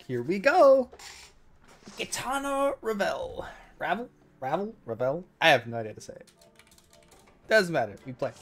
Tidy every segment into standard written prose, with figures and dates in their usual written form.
Here we go. Qitana Ravel. Ravel? I have no idea to say it. Doesn't matter. We play.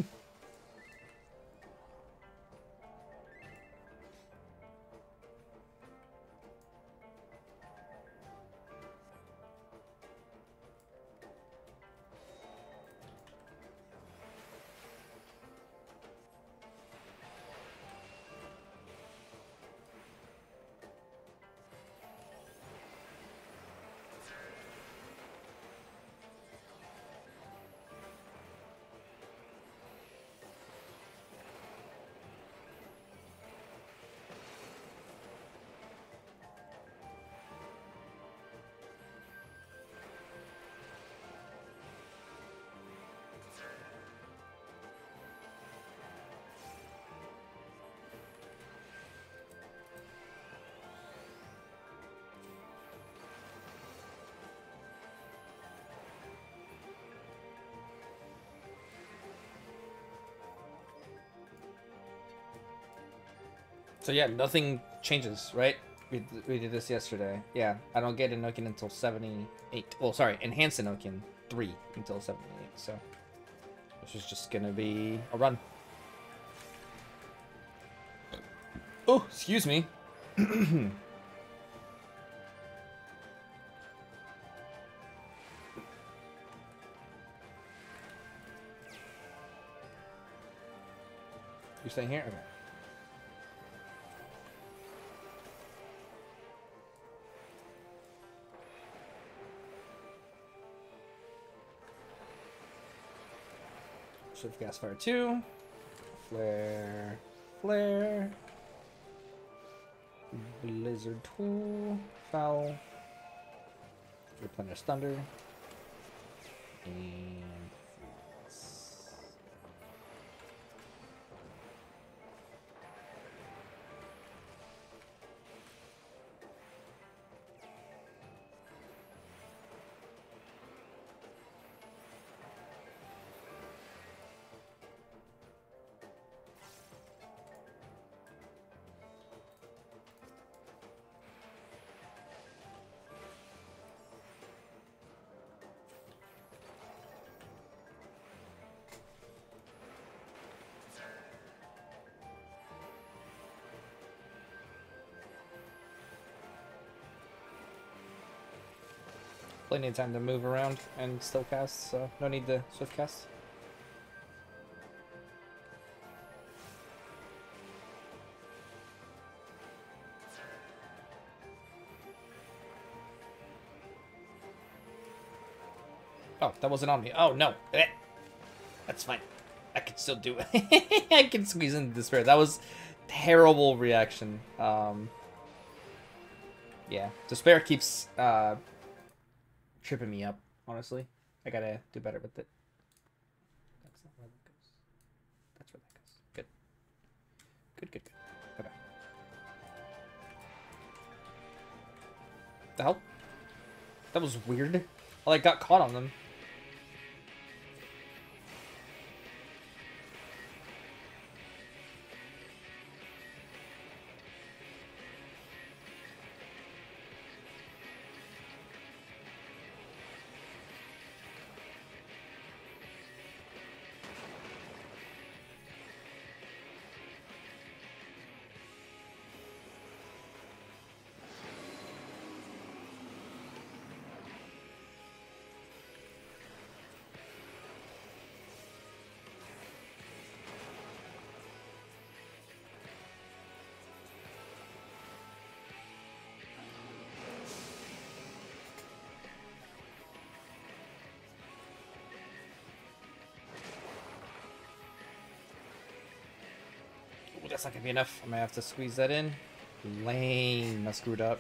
So yeah, nothing changes, right? We did this yesterday. Yeah, I don't get Enochian until 78. Well, sorry, Enhanced Enochian 3 until 78. So this is just gonna be a run. Oh, excuse me. You staying here? Okay. Shift gas fire 2. Flare. Flare. Blizzard 2. Foul. Replenish thunder. And plenty of time to move around and still cast, so no need to swift cast. Oh, that wasn't on me. Oh, no. That's fine. I can still do it. I can squeeze into despair. That was terrible reaction. Yeah. Despair keeps tripping me up, honestly. I gotta do better with it. That's not where that goes. That's where that goes. Good. Good, good, good. Okay. The hell? That was weird. I like got caught on them. Ooh, that's not gonna be enough. I might have to squeeze that in. Lame. I screwed up.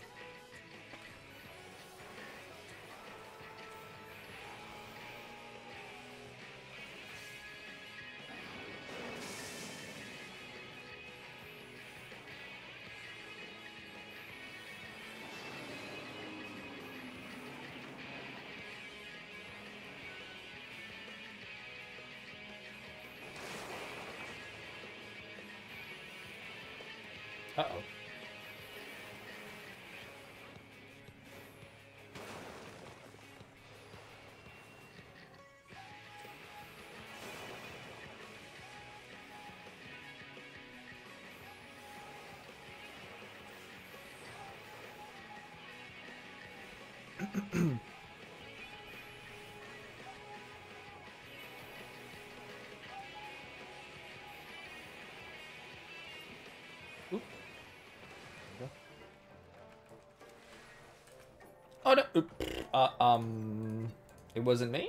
Uh-oh. Oop. Oh no! Oop. It wasn't me.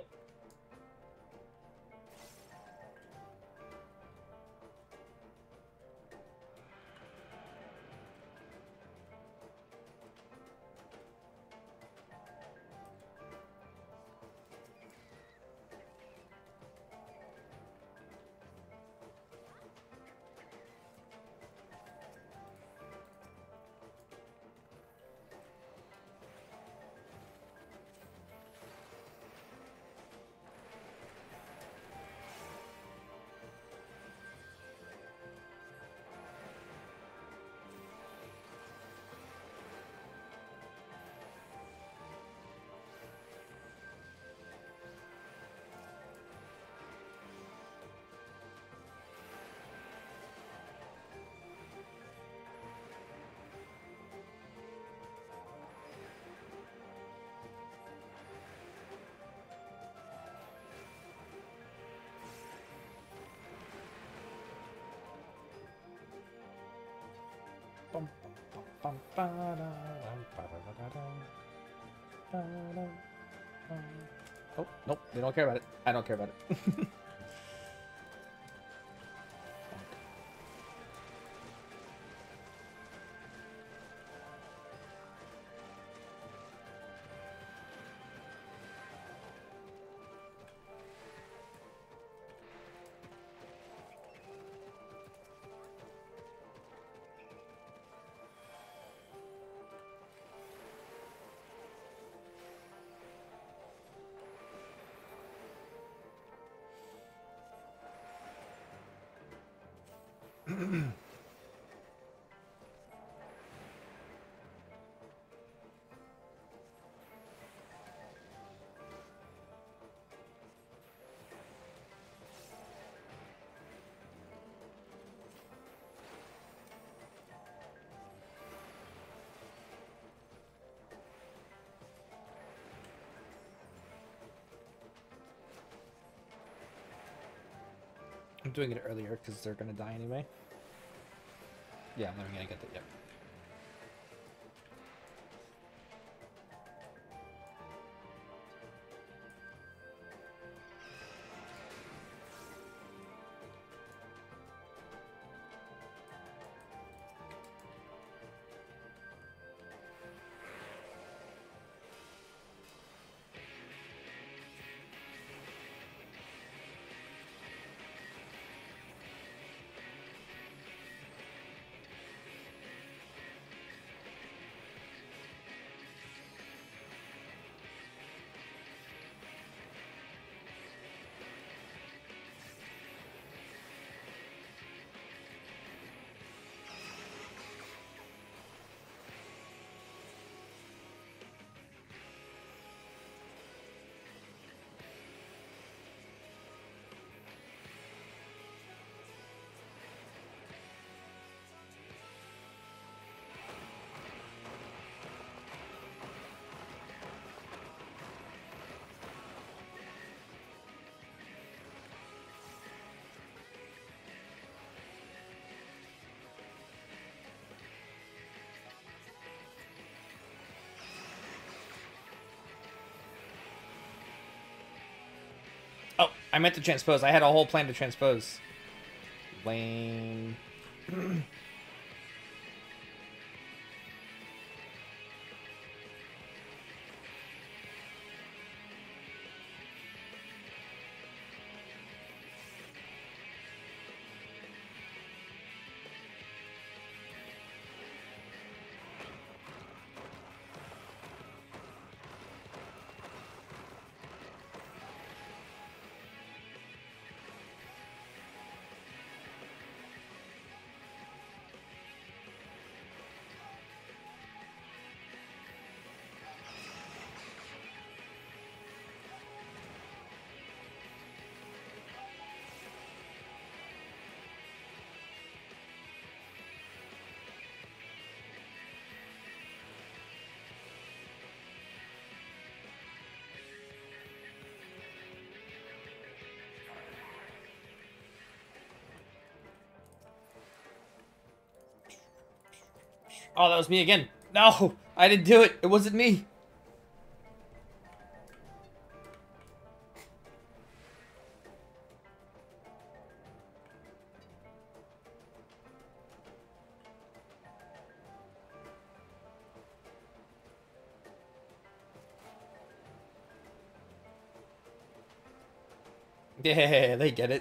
Oh, nope, they don't care about it. I don't care about it. I'm doing it earlier because they're gonna die anyway. Yeah, I'm never gonna get that yet. Oh, I meant to transpose. I had a whole plan to transpose. Lame. Oh, that was me again. No, I didn't do it. It wasn't me. Yeah, they get it.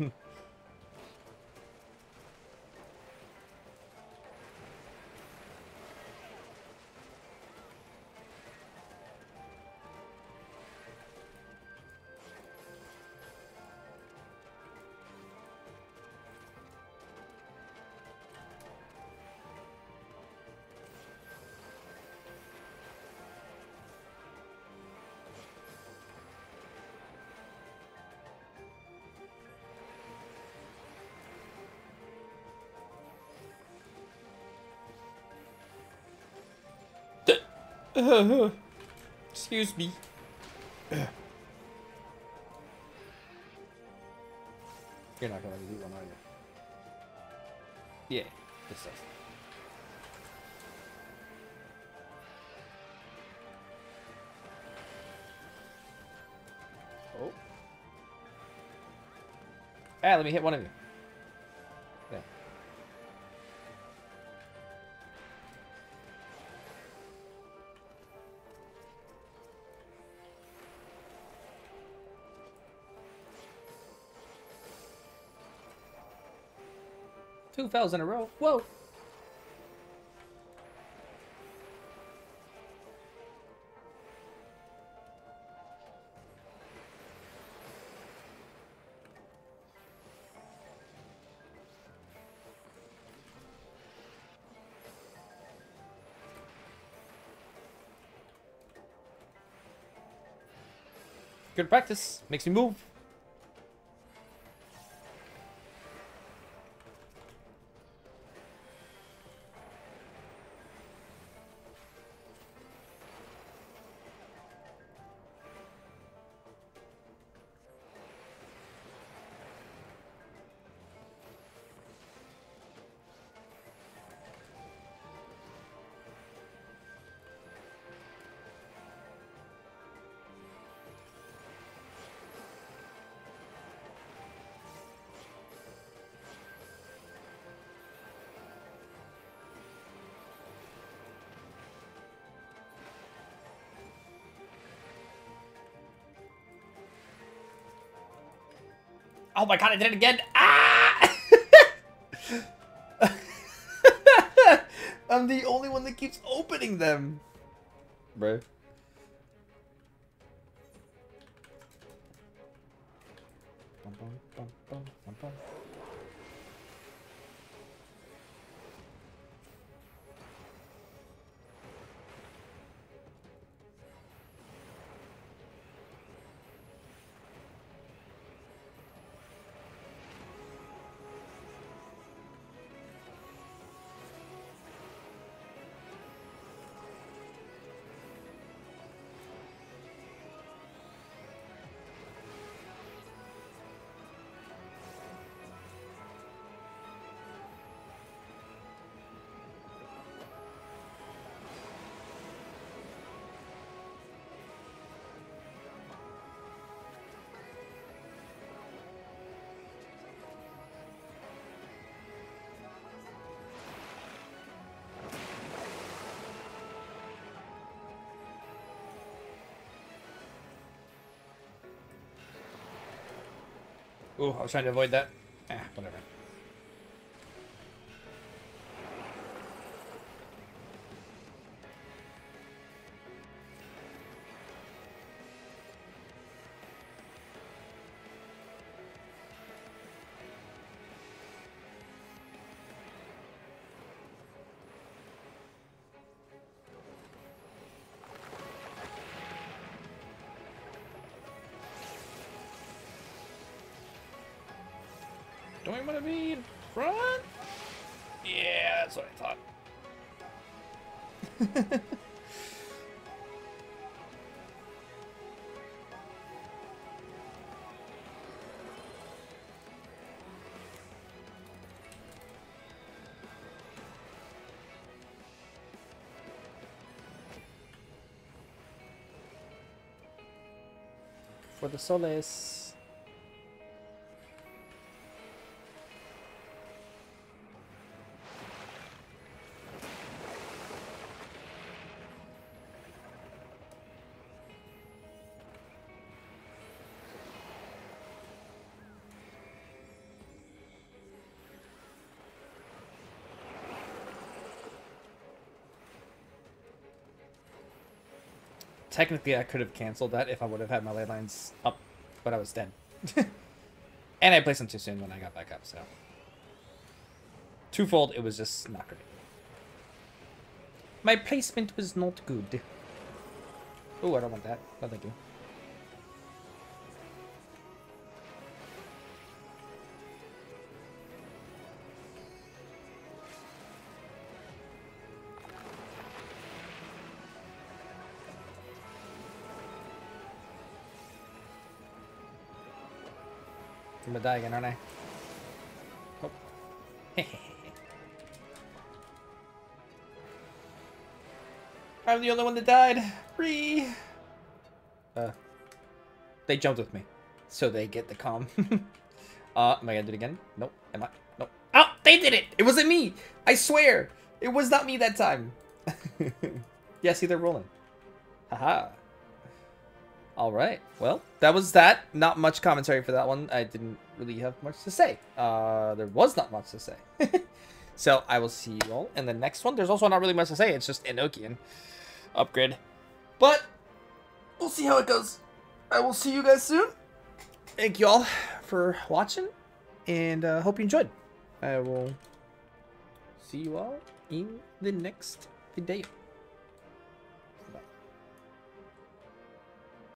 Excuse me. You're not gonna let me do one, are you? Yeah, this does. Oh. Ah, let me hit one of you. There. Two fells in a row. Whoa. Good practice. Makes me move. Oh my god, I did it again! Ah! I'm the only one that keeps opening them. Bro. Bum, bum, bum, bum, bum, bum. Ooh, I was trying to avoid that. Ah, whatever. Don't we want to be in front? Yeah, that's what I thought. for the Solace. Technically, I could have canceled that if I would have had my ley lines up, but I was dead. And I placed them too soon when I got back up, so. Twofold, it was just not great. My placement was not good. Oh, I don't want that. No, thank you. I'm gonna die again, aren't I? Oh. I'm the only one that died. Free. They jumped with me, so they get the calm. Am I gonna do it again? Nope. Am I? Nope. Oh, they did it! It wasn't me! I swear! It was not me that time. Yeah, see, they're rolling. Haha. Alright, well, that was that. Not much commentary for that one. I didn't really have much to say. There was not much to say. So, I will see you all in the next one. There's also not really much to say. It's just Enochian upgrade. But, we'll see how it goes. I will see you guys soon. Thank you all for watching, and hope you enjoyed. I will see you all in the next video.